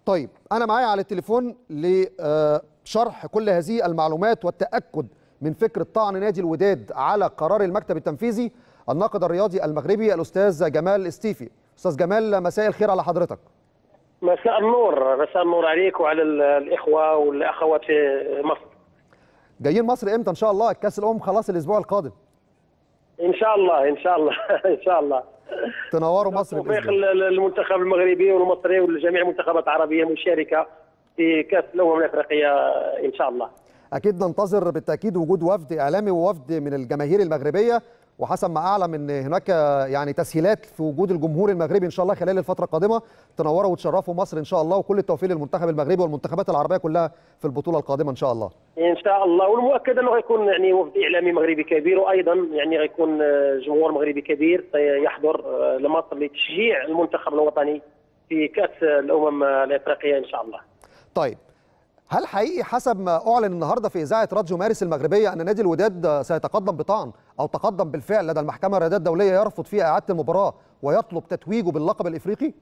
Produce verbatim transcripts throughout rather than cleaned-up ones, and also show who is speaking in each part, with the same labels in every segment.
Speaker 1: طيب أنا معايا على التليفون لشرح كل هذه المعلومات والتأكد من فكرة طعن نادي الوداد على قرار المكتب التنفيذي الناقد الرياضي المغربي الأستاذ جمال استيفي. أستاذ جمال، مساء الخير على حضرتك.
Speaker 2: مساء النور، مساء النور عليك وعلى الإخوة والأخوات في مصر.
Speaker 1: جايين مصر إمتى إن شاء الله؟ الكأس الأمم خلاص الأسبوع القادم.
Speaker 2: إن شاء الله إن شاء الله إن شاء الله.
Speaker 1: تنوروا مصر بإذن الله.
Speaker 2: المنتخب المغربي والمصري وجميع المنتخبات العربية المشاركة في كأس الأمم الأفريقية إن شاء الله.
Speaker 1: أكيد ننتظر بالتأكيد وجود وفد إعلامي ووفد من الجماهير المغربية، وحسب ما أعلم أن هناك يعني تسهيلات في وجود الجمهور المغربي إن شاء الله خلال الفترة القادمة. تنوروا وتشرفوا مصر إن شاء الله، وكل التوفيق للمنتخب المغربي والمنتخبات العربية كلها في البطولة القادمة إن شاء الله.
Speaker 2: إن شاء الله، والمؤكد أنه غيكون يعني وفد إعلامي مغربي كبير، وأيضا يعني غيكون جمهور مغربي كبير سيحضر لمصر لتشجيع المنتخب الوطني في كأس الأمم الأفريقية إن شاء الله.
Speaker 1: طيب، هل حقيقي حسب ما أعلن النهارده في إذاعة راديو مارس المغربية أن نادي الوداد سيتقدم بطعن أو تقدم بالفعل لدى المحكمة الرياضية الدولية يرفض فيها إعادة المباراة ويطلب تتويجه باللقب الإفريقي؟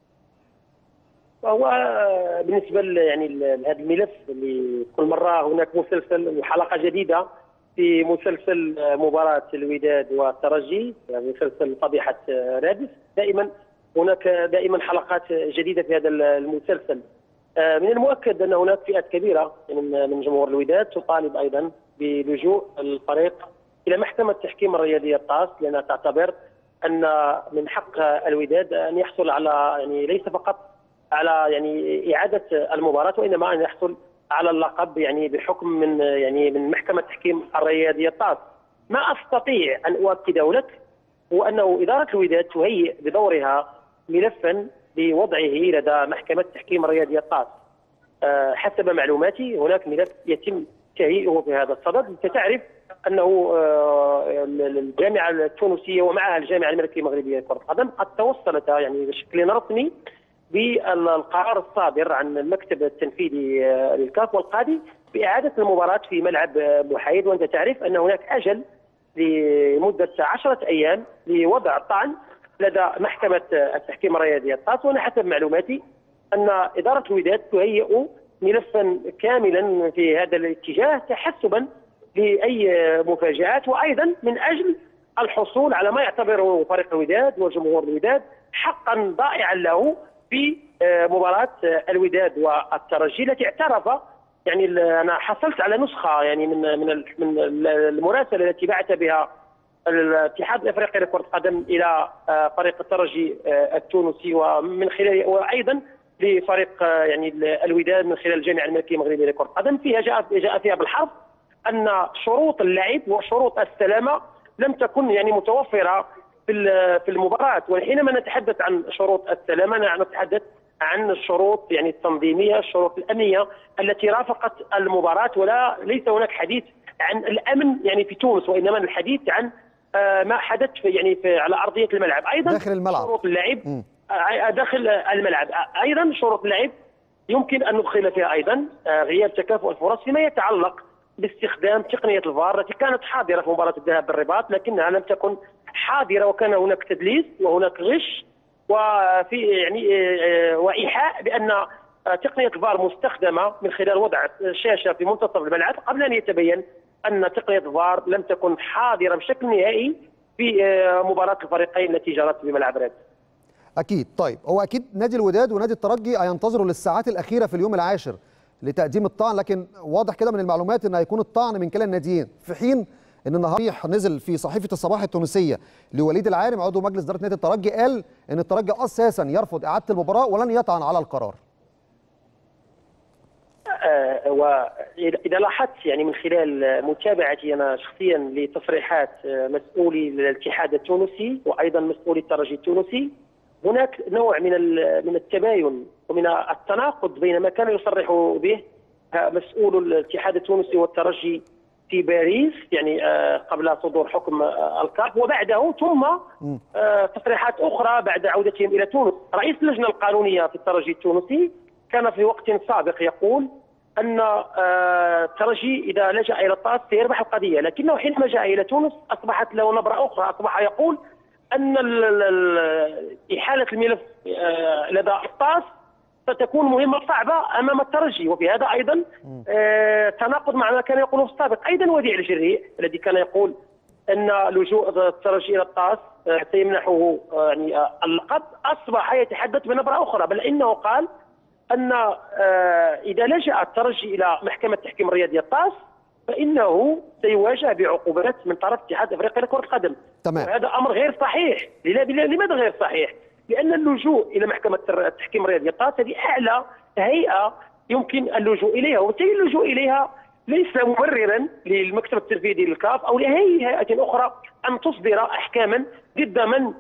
Speaker 2: وهو بالنسبة يعني لهذا الملف اللي كل مرة هناك مسلسل وحلقة جديدة في مسلسل مباراة الوداد والترجي، مسلسل طبيعة رادس، دائما هناك دائما حلقات جديدة في هذا المسلسل. من المؤكد ان هناك فئات كبيره من جمهور الوداد تطالب ايضا بلجوء الفريق الى محكمه التحكيم الرياضيه الطاس، لانها تعتبر ان من حق الوداد ان يحصل على يعني ليس فقط على يعني اعاده المباراه، وانما ان يحصل على اللقب يعني بحكم من يعني من محكمه التحكيم الرياضيه الطاس. ما استطيع ان اؤكده لك هو انه اداره الوداد تهيئ بدورها ملفا لوضعه لدى محكمة التحكيم الرياضية الطاس. أه حسب معلوماتي هناك ملف يتم تهيئه في هذا الصدد. انت تعرف انه أه الجامعة التونسية ومعها الجامعة الملكية المغربية لكرة القدم قد توصلتا يعني بشكل رسمي بالقرار الصادر عن المكتب التنفيذي للكاف والقاضي بإعادة المباراة في ملعب محايد، وانت تعرف ان هناك اجل لمدة عشرة ايام لوضع الطعن لدى محكمة التحكيم الرياضية الطاس. وأنا حسب معلوماتي أن إدارة الوداد تهيئ ملفا كاملا في هذا الاتجاه تحسبا لأي مفاجآت، وأيضا من أجل الحصول على ما يعتبره فريق الوداد وجمهور الوداد حقا ضائعا له في مباراة الوداد والترجي التي اعترف يعني أنا حصلت على نسخة يعني من من من المراسلة التي بعث بها الاتحاد الافريقي لكرة القدم الى فريق الترجي التونسي ومن خلال وايضا لفريق يعني الوداد من خلال الجامعه الملكيه المغربيه لكرة القدم. فيها جاء جاء فيها بالحرف ان شروط اللعب وشروط السلامه لم تكن يعني متوفره في في المباراه. وحينما نتحدث عن شروط السلامه نتحدث عن الشروط يعني التنظيميه، الشروط الامنيه التي رافقت المباراه، ولا ليس هناك حديث عن الامن يعني في تونس، وانما الحديث عن ما حدث في يعني في على ارضيه الملعب. ايضا
Speaker 1: داخل الملعب
Speaker 2: شروط اللعب م. داخل الملعب ايضا شروط اللعب يمكن ان ندخل فيها ايضا غياب تكافؤ الفرص فيما يتعلق باستخدام تقنيه الفار التي كانت حاضره في مباراه الذهاب بالرباط لكنها لم تكن حاضره، وكان هناك تدليس وهناك غش وفي يعني وايحاء بان تقنيه الفار مستخدمه من خلال وضع شاشه في منتصف الملعب قبل ان يتبين ان تقنيه الفار لم تكن حاضره بشكل نهائي في مباراه الفريقين التي جرت بملعب رادس.
Speaker 1: اكيد. طيب، هو اكيد نادي الوداد ونادي الترجي هينتظروا للساعات الاخيره في اليوم العاشر لتقديم الطعن، لكن واضح كده من المعلومات ان هيكون الطعن من كلا الناديين، في حين ان النهارده نزل في صحيفه الصباح التونسيه لوليد العارم عضو مجلس اداره نادي الترجي قال ان الترجي اساسا يرفض اعاده المباراه ولن يطعن على القرار.
Speaker 2: آه وإذا لاحظت يعني من خلال متابعتي أنا شخصيا لتصريحات مسؤولي الاتحاد التونسي وأيضا مسؤولي الترجي التونسي، هناك نوع من من التباين ومن التناقض بين ما كان يصرح به مسؤول الاتحاد التونسي والترجي في باريس يعني آه قبل صدور حكم آه الكاف، وبعده ثم آه تصريحات أخرى بعد عودتهم إلى تونس. رئيس اللجنة القانونية في الترجي التونسي كان في وقت سابق يقول أن الترجي إذا لجأ إلى الطاس سيربح القضية، لكنه حينما جاء إلى تونس أصبحت له نبرة أخرى، أصبح يقول أن إحالة الملف لدى الطاس ستكون مهمه صعبه امام الترجي. وفي هذا ايضا آه تناقض مع ما كان يقوله في السابق ايضا وديع الجريء الذي كان يقول ان لجوء الترجي الى الطاس آه سيمنحه آه يعني آه اللقب، اصبح يتحدث بنبره اخرى، بل انه قال ان آه اذا لجأ الترجي الى محكمه التحكيم الرياضي الطاس فانه سيواجه بعقوبات من طرف اتحاد افريقيا لكره القدم.
Speaker 1: تمام.
Speaker 2: وهذا امر غير صحيح. لماذا غير صحيح؟ لان اللجوء الى محكمه التحكيم الرياضي الطاس هذه اعلى هيئه يمكن اللجوء اليها، وبالتالي اللجوء اليها ليس مبررا للمكتب التنفيذي للكاف او لاي هيئه اخرى ان تصدر احكاما ضد من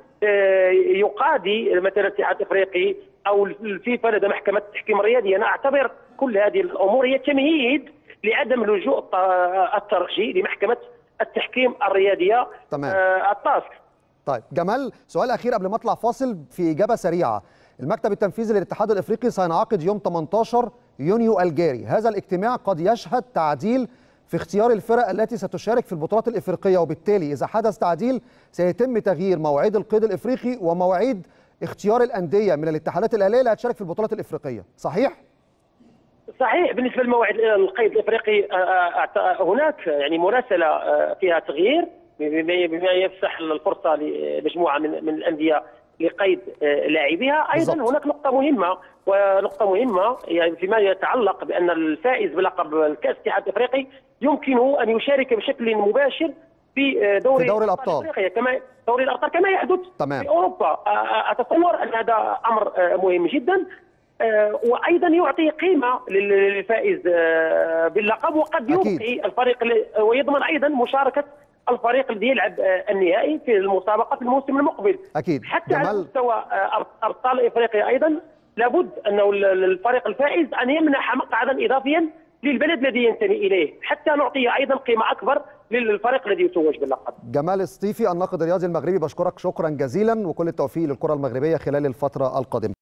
Speaker 2: يقاضي مثلا الاتحاد الافريقي او الفيفا لدى محكمه التحكيم الرياضي. انا اعتبر كل هذه الامور هي تمهيد لعدم لجوء الترجي لمحكمه التحكيم الرياضيه.
Speaker 1: تمام.
Speaker 2: الطاس.
Speaker 1: طيب جمال، سؤال اخير قبل ما اطلع فاصل في اجابه سريعه. المكتب التنفيذي للاتحاد الافريقي سينعقد يوم ثمانية عشر يونيو الجاري، هذا الاجتماع قد يشهد تعديل في اختيار الفرق التي ستشارك في البطولات الافريقيه، وبالتالي اذا حدث تعديل سيتم تغيير مواعيد القيد الافريقي ومواعيد اختيار الانديه من الاتحادات الاهليه اللي هتشارك في البطولات الافريقيه، صحيح؟
Speaker 2: صحيح. بالنسبه لموعد القيد الافريقي هناك يعني مراسله فيها تغيير بما يفسح الفرصه لمجموعه من من الانديه لقيد لاعبيها. ايضا بالضبط. هناك نقطه مهمه ونقطه مهمه يعني فيما يتعلق بان الفائز بلقب الكاس الاتحاد الافريقي يمكنه ان يشارك بشكل مباشر في دوري,
Speaker 1: في دوري الابطال
Speaker 2: افريقيا كما دوري الابطال كما يحدث
Speaker 1: تمام.
Speaker 2: في اوروبا. اتصور ان هذا امر مهم جدا، وايضا يعطي قيمه للفائز باللقب، وقد يعطي الفريق ويضمن ايضا مشاركه الفريق الذي يلعب النهائي في المسابقه في الموسم المقبل.
Speaker 1: اكيد.
Speaker 2: حتى
Speaker 1: جمال.
Speaker 2: على مستوى ابطال افريقيا ايضا لابد انه الفريق الفائز ان يمنح مقعدا اضافيا للبلد الذي ينتمي اليه، حتى نعطي ايضا قيمه اكبر للفريق الذي يتوج باللقب.
Speaker 1: جمال السطيفي الناقد الرياضي المغربي، بشكرك شكرا جزيلا وكل التوفيق للكره المغربيه خلال الفتره القادمه.